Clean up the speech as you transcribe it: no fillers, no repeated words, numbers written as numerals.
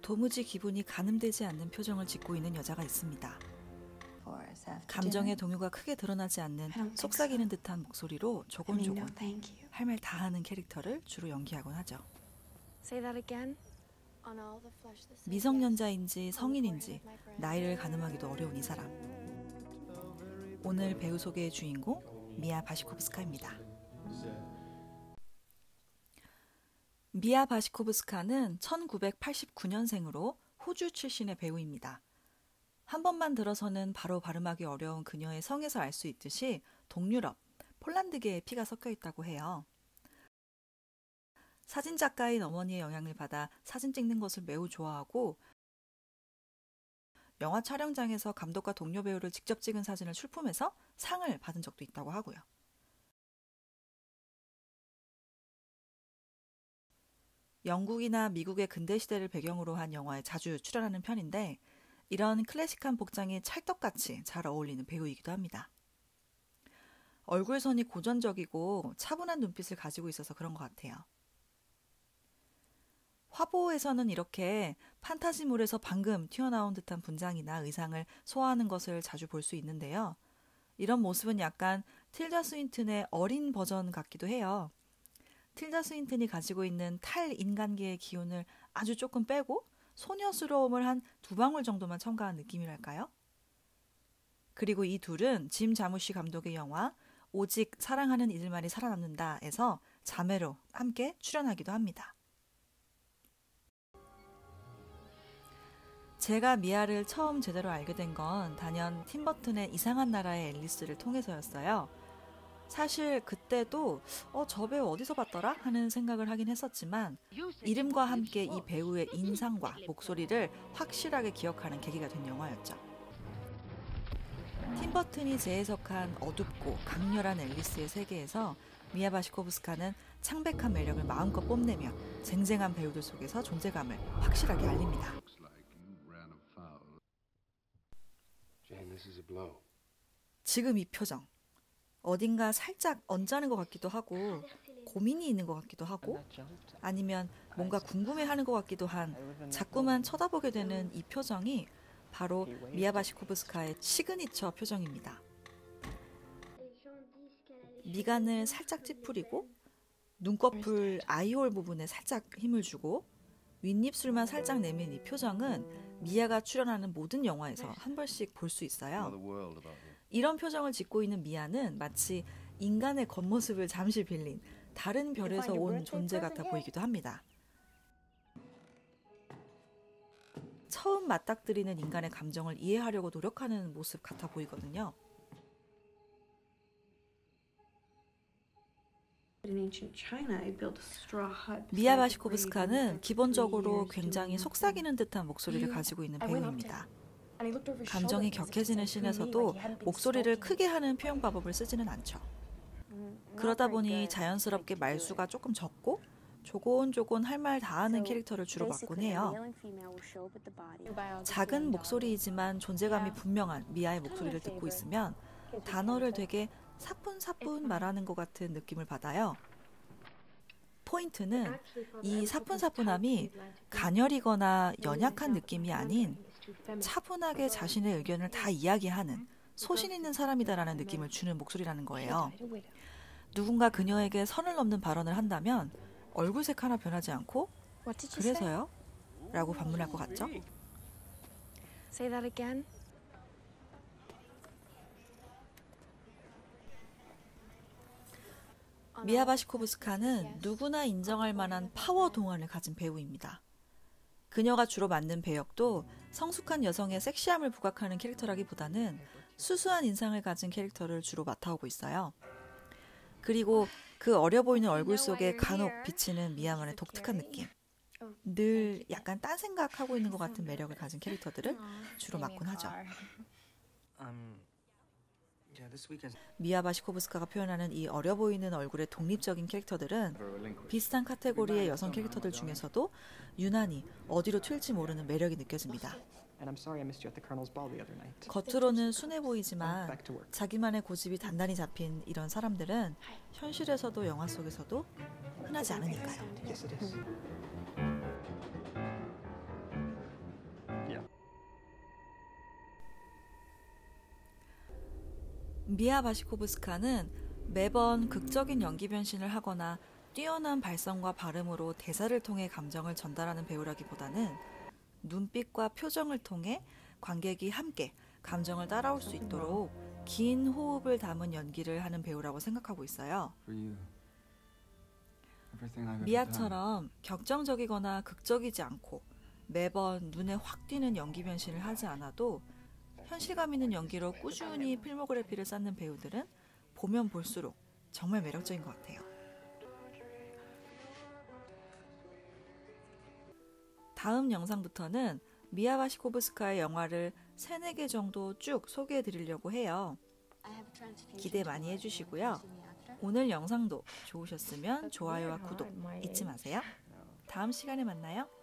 도무지 기분이 가늠되지 않는 표정을 짓고 있는 여자가 있습니다. 감정의 동요가 크게 드러나지 않는 속삭이는 듯한 목소리로 조곤조곤 할 말 다 하는 캐릭터를 주로 연기하곤 하죠. 미성년자인지 성인인지 나이를 가늠하기도 어려운 이 사람. 오늘 배우 소개의 주인공 미아 바시코브스카입니다. 미아 바시코브스카는 1989년생으로 호주 출신의 배우입니다. 한 번만 들어서는 바로 발음하기 어려운 그녀의 성에서 알 수 있듯이 동유럽, 폴란드계의 피가 섞여 있다고 해요. 사진작가인 어머니의 영향을 받아 사진 찍는 것을 매우 좋아하고 영화 촬영장에서 감독과 동료 배우를 직접 찍은 사진을 출품해서 상을 받은 적도 있다고 하고요. 영국이나 미국의 근대시대를 배경으로 한 영화에 자주 출연하는 편인데 이런 클래식한 복장이 찰떡같이 잘 어울리는 배우이기도 합니다. 얼굴선이 고전적이고 차분한 눈빛을 가지고 있어서 그런 것 같아요. 화보에서는 이렇게 판타지물에서 방금 튀어나온 듯한 분장이나 의상을 소화하는 것을 자주 볼 수 있는데요. 이런 모습은 약간 틸다 스윈튼의 어린 버전 같기도 해요. 틸다 스윈튼이 가지고 있는 탈인간계의 기운을 아주 조금 빼고 소녀스러움을 한 2방울 정도만 첨가한 느낌이랄까요? 그리고 이 둘은 짐 자무시 감독의 영화 오직 사랑하는 이들만이 살아남는다에서 자매로 함께 출연하기도 합니다. 제가 미아를 처음 제대로 알게 된 건 단연 팀 버튼의 이상한 나라의 앨리스를 통해서였어요. 사실 그때도 저 배우 어디서 봤더라? 하는 생각을 하긴 했었지만 이름과 함께 이 배우의 인상과 목소리를 확실하게 기억하는 계기가 된 영화였죠. 팀 버튼이 재해석한 어둡고 강렬한 앨리스의 세계에서 미아 바시코브스카는 창백한 매력을 마음껏 뽐내며 쟁쟁한 배우들 속에서 존재감을 확실하게 알립니다. 지금 이 표정. 어딘가 살짝 언짢은 것 같기도 하고 고민이 있는 것 같기도 하고 아니면 뭔가 궁금해하는 것 같기도 한 자꾸만 쳐다보게 되는 이 표정이 바로 미아 바시코브스카의 시그니처 표정입니다. 미간을 살짝 찌푸리고 눈꺼풀 아이홀 부분에 살짝 힘을 주고 윗입술만 살짝 내민 이 표정은 미아가 출연하는 모든 영화에서 한 번씩 볼 수 있어요. 이런 표정을 짓고 있는 미아는 마치 인간의 겉모습을 잠시 빌린 다른 별에서 온 존재 같아 보이기도 합니다. 처음 맞닥뜨리는 인간의 감정을 이해하려고 노력하는 모습 같아 보이거든요. 미아 바시코브스카는 기본적으로 굉장히 속삭이는 듯한 목소리를 가지고 있는 배우입니다. 감정이 격해지는 씬에서도 목소리를 크게 하는 표현 방법을 쓰지는 않죠. 그러다 보니 자연스럽게 말수가 조금 적고 조곤조곤 할 말 다 하는 캐릭터를 주로 맡곤 해요. 작은 목소리이지만 존재감이 분명한 미아의 목소리를 듣고 있으면 단어를 되게 사뿐사뿐 말하는 것 같은 느낌을 받아요. 포인트는 이 사뿐사뿐함이 가녀리거나 연약한 느낌이 아닌 차분하게 자신의 의견을 다 이야기하는 소신 있는 사람이다라는 느낌을 주는 목소리라는 거예요. 누군가 그녀에게 선을 넘는 발언을 한다면 얼굴색 하나 변하지 않고 그래서요? 라고 반문할 것 같죠? 미아 바시코브스카는 누구나 인정할 만한 파워 동안을 가진 배우입니다. 그녀가 주로 맡는 배역도 성숙한 여성의 섹시함을 부각하는 캐릭터라기보다는 수수한 인상을 가진 캐릭터를 주로 맡아오고 있어요. 그리고 그 어려 보이는 얼굴 속에 간혹 비치는 미아만의 독특한 느낌. 늘 약간 딴 생각하고 있는 것 같은 매력을 가진 캐릭터들을 주로 맡곤 하죠. 미아 바시코브스카가 표현하는 이 어려 보이는 얼굴의 독립적인 캐릭터들은 비슷한 카테고리의 여성 캐릭터들 중에서도 유난히 어디로 튈지 모르는 매력이 느껴집니다. 겉으로는 순해 보이지만 자기만의 고집이 단단히 잡힌 이런 사람들은 현실에서도 영화 속에서도 흔하지 않으니까요. 미아 바시코브스카는 매번 극적인 연기 변신을 하거나 뛰어난 발성과 발음으로 대사를 통해 감정을 전달하는 배우라기보다는 눈빛과 표정을 통해 관객이 함께 감정을 따라올 수 있도록 긴 호흡을 담은 연기를 하는 배우라고 생각하고 있어요. 미아처럼 격정적이거나 극적이지 않고 매번 눈에 확 띄는 연기 변신을 하지 않아도 현실감 있는 연기로 꾸준히 필모그래피를 쌓는 배우들은 보면 볼수록 정말 매력적인 것 같아요. 다음 영상부터는 미아 바시코브스카의 영화를 3-4개 정도 쭉 소개해 드리려고 해요. 기대 많이 해주시고요. 오늘 영상도 좋으셨으면 좋아요와 구독 잊지 마세요. 다음 시간에 만나요.